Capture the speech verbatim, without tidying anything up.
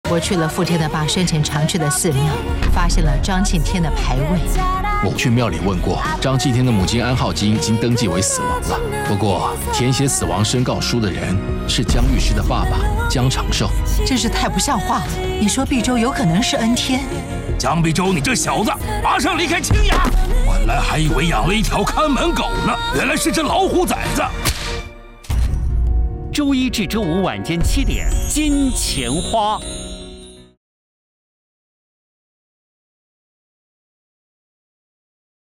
我去了傅天的爸生前常去的寺庙，发现了张庆天的牌位。 我去庙里问过，张庆天的母亲安浩金已经登记为死亡了。不过，填写死亡申告书的人是江律师的爸爸江长寿。 真是太不像话了！你说毕州有可能是恩天？ 江毕州，你这小子，马上离开清雅！本来还以为养了一条看门狗呢，原来是只老虎崽子。 周一至周五晚间七点，《金钱花》。